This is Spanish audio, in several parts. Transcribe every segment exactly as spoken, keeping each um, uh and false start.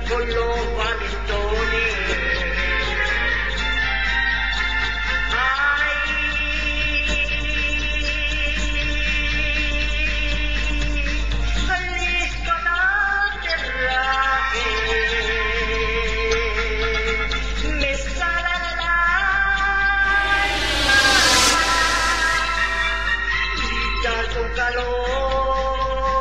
con los valentones. Ay, Jalisco, no te rajes, me sale el alma, grita con calor,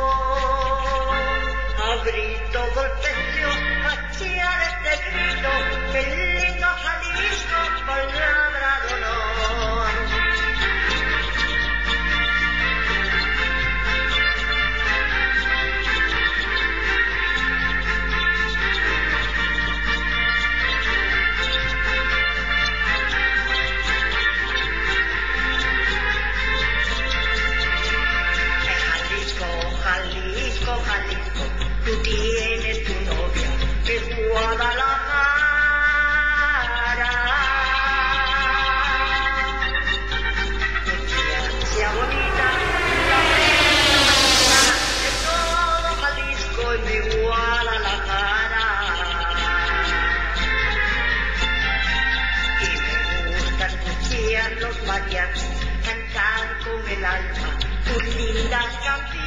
abrí todo el pecho, hacia este grito, el lindo Jalisco, palabra de honor. Jalisco, Jalisco, tú tienes tu novia en Guadalajara. Muchacha bonita, la reina de todo Jalisco en mi Guadalajara. Y me gusta escuchar los mariachis cantar con el alma tus lindas canciones.